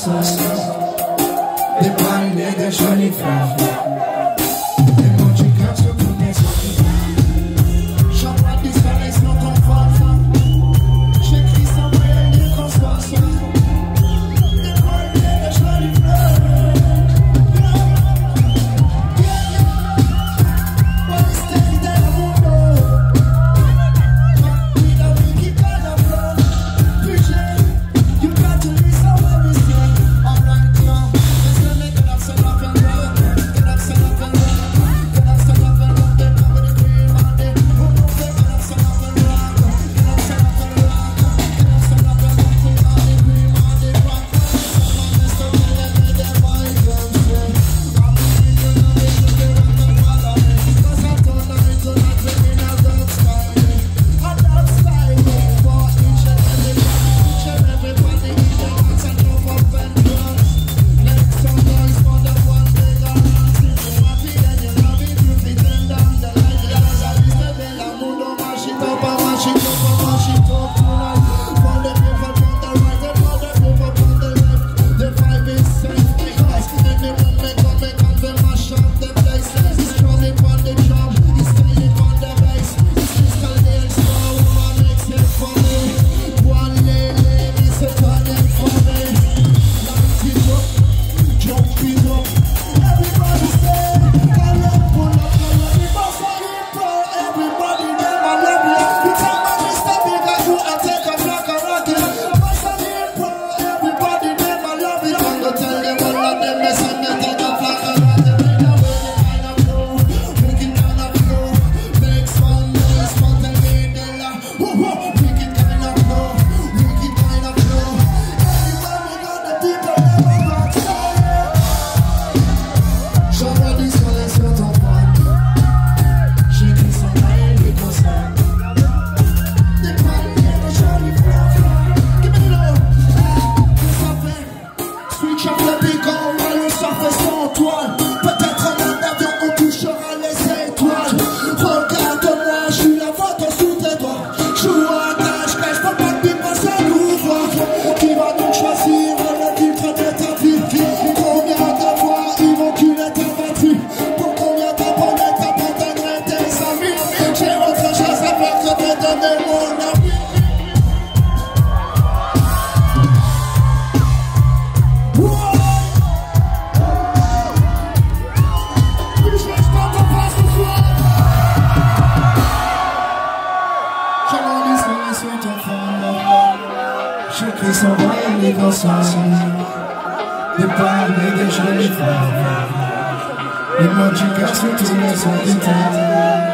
conversations, des palmes et des jolies fleurs. Des mots du cœur sur tous mes yeux. J'envoie des soleils sur ton voisin. J'écris sans moyen de conversation. Des palmes et des jolies fleurs. J'écris sans moyen de conversation, des palmes et des jolies fleurs. Les mots du cœur sur tous mes sons.